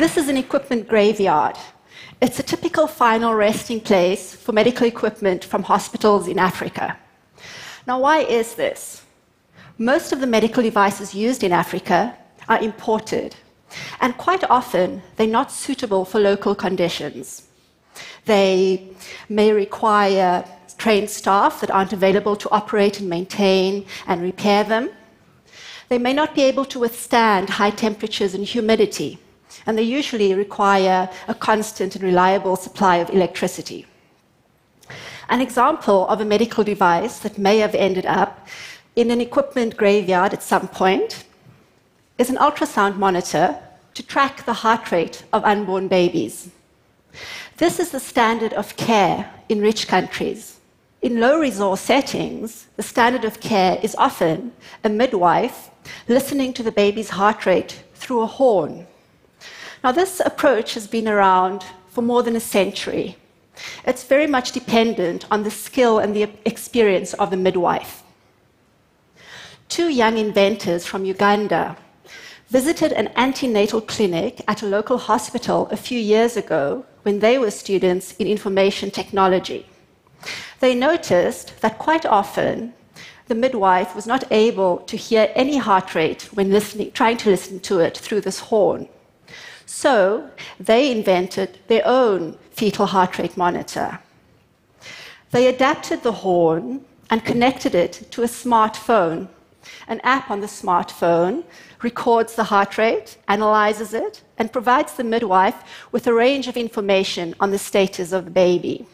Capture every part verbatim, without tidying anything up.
This is an equipment graveyard. It's a typical final resting place for medical equipment from hospitals in Africa. Now, why is this? Most of the medical devices used in Africa are imported, and quite often they're not suitable for local conditions. They may require trained staff that aren't available to operate and maintain and repair them. They may not be able to withstand high temperatures and humidity, and they usually require a constant and reliable supply of electricity. An example of a medical device that may have ended up in an equipment graveyard at some point is an ultrasound monitor to track the heart rate of unborn babies. This is the standard of care in rich countries. In low-resource settings, the standard of care is often a midwife listening to the baby's heart rate through a horn. Now, this approach has been around for more than a century. It's very much dependent on the skill and the experience of the midwife. Two young inventors from Uganda visited an antenatal clinic at a local hospital a few years ago when they were students in information technology. They noticed that quite often the midwife was not able to hear any heart rate when listening, trying to listen to it through this horn. So they invented their own fetal heart rate monitor. They adapted the horn and connected it to a smartphone. An app on the smartphone records the heart rate, analyzes it, and provides the midwife with a range of information on the status of the baby.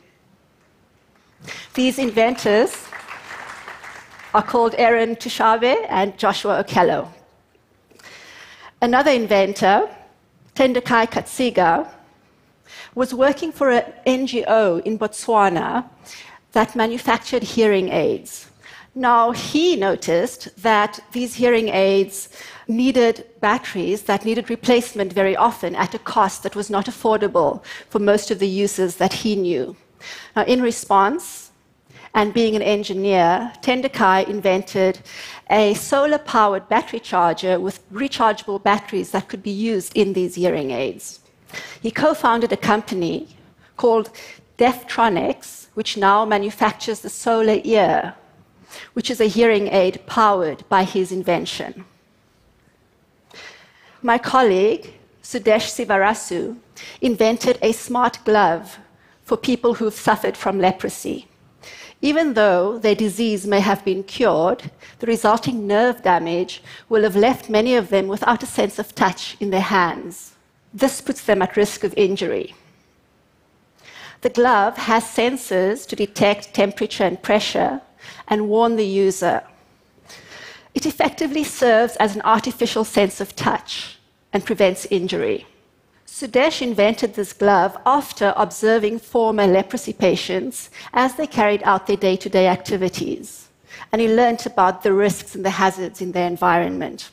These inventors are called Aaron Tushabe and Joshua Okello. Another inventor, Tendekai Katsiga, was working for an N G O in Botswana that manufactured hearing aids. Now, he noticed that these hearing aids needed batteries that needed replacement very often at a cost that was not affordable for most of the uses that he knew. Now, in response, and being an engineer, Tendekai invented a solar-powered battery charger with rechargeable batteries that could be used in these hearing aids. He co-founded a company called Deftronics, which now manufactures the Solar Ear, which is a hearing aid powered by his invention. My colleague, Sudesh Sivarasu, invented a smart glove for people who've suffered from leprosy. Even though their disease may have been cured, the resulting nerve damage will have left many of them without a sense of touch in their hands. This puts them at risk of injury. The glove has sensors to detect temperature and pressure and warn the user. It effectively serves as an artificial sense of touch and prevents injury. Sudesh invented this glove after observing former leprosy patients as they carried out their day-to-day activities, and he learned about the risks and the hazards in their environment.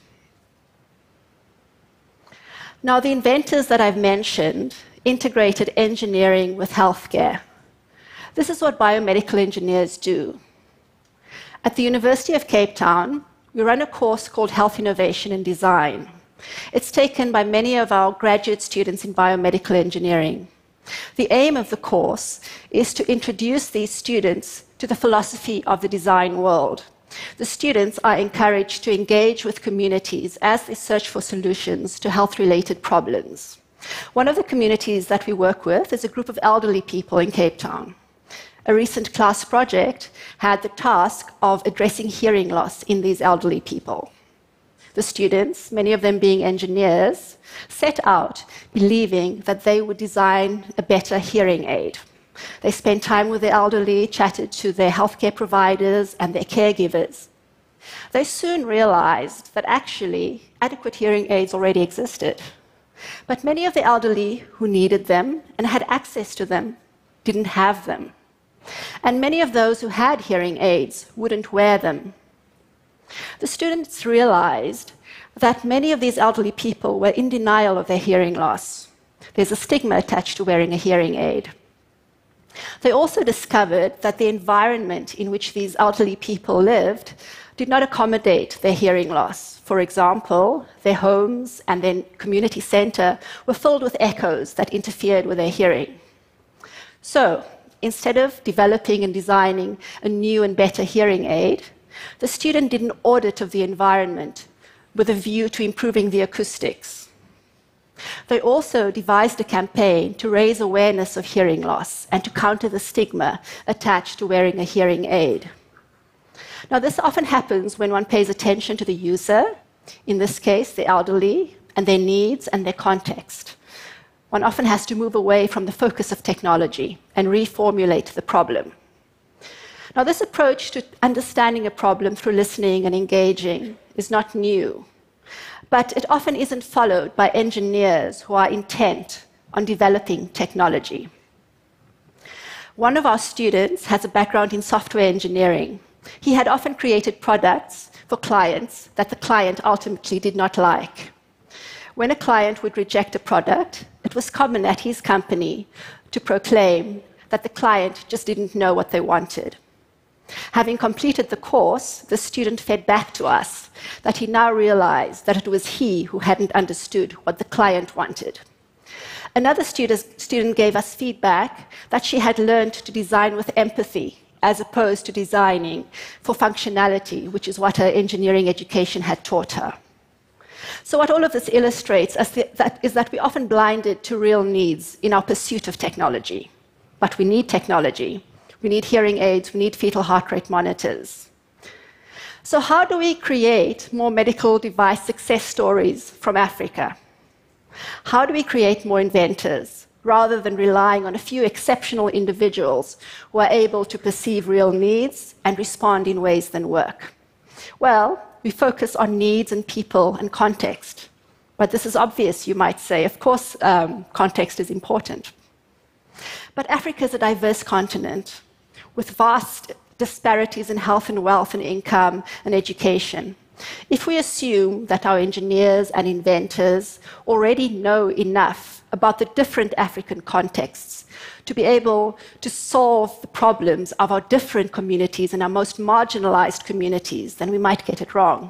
Now, the inventors that I've mentioned integrated engineering with healthcare. This is what biomedical engineers do. At the University of Cape Town, we run a course called Health Innovation and Design. It's taken by many of our graduate students in biomedical engineering. The aim of the course is to introduce these students to the philosophy of the design world. The students are encouraged to engage with communities as they search for solutions to health-related problems. One of the communities that we work with is a group of elderly people in Cape Town. A recent class project had the task of addressing hearing loss in these elderly people. The students, many of them being engineers, set out believing that they would design a better hearing aid. They spent time with the elderly, chatted to their healthcare providers and their caregivers. They soon realized that actually adequate hearing aids already existed. But many of the elderly who needed them and had access to them didn't have them. And many of those who had hearing aids wouldn't wear them. The students realized that many of these elderly people were in denial of their hearing loss. There's a stigma attached to wearing a hearing aid. They also discovered that the environment in which these elderly people lived did not accommodate their hearing loss. For example, their homes and their community center were filled with echoes that interfered with their hearing. So, instead of developing and designing a new and better hearing aid, the student did an audit of the environment with a view to improving the acoustics. They also devised a campaign to raise awareness of hearing loss and to counter the stigma attached to wearing a hearing aid. Now, this often happens when one pays attention to the user, in this case, the elderly, and their needs and their context. One often has to move away from the focus of technology and reformulate the problem. Now, this approach to understanding a problem through listening and engaging is not new, but it often isn't followed by engineers who are intent on developing technology. One of our students has a background in software engineering. He had often created products for clients that the client ultimately did not like. When a client would reject a product, it was common at his company to proclaim that the client just didn't know what they wanted. Having completed the course, the student fed back to us that he now realized that it was he who hadn't understood what the client wanted. Another student gave us feedback that she had learned to design with empathy as opposed to designing for functionality, which is what her engineering education had taught her. So what all of this illustrates is that, is that we're often blinded to real needs in our pursuit of technology. But we need technology. We need hearing aids. We need fetal heart rate monitors. So how do we create more medical device success stories from Africa? How do we create more inventors, rather than relying on a few exceptional individuals who are able to perceive real needs and respond in ways that work? Well, we focus on needs and people and context. But this is obvious, you might say. Of course, um, context is important. But Africa is a diverse continent with vast disparities in health and wealth and income and education. If we assume that our engineers and inventors already know enough about the different African contexts to be able to solve the problems of our different communities and our most marginalized communities, then we might get it wrong.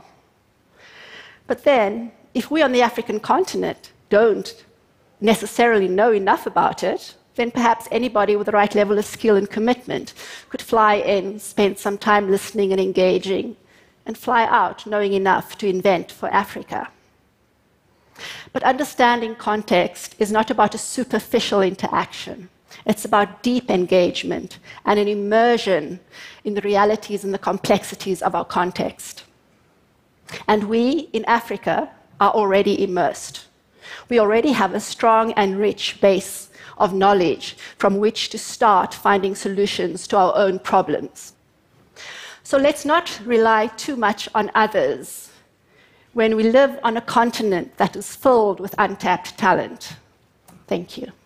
But then, if we on the African continent don't necessarily know enough about it, then perhaps anybody with the right level of skill and commitment could fly in, spend some time listening and engaging, and fly out knowing enough to invent for Africa. But understanding context is not about a superficial interaction. It's about deep engagement and an immersion in the realities and the complexities of our context. And we, in Africa, are already immersed. We already have a strong and rich base of knowledge from which to start finding solutions to our own problems. So let's not rely too much on others when we live on a continent that is filled with untapped talent. Thank you.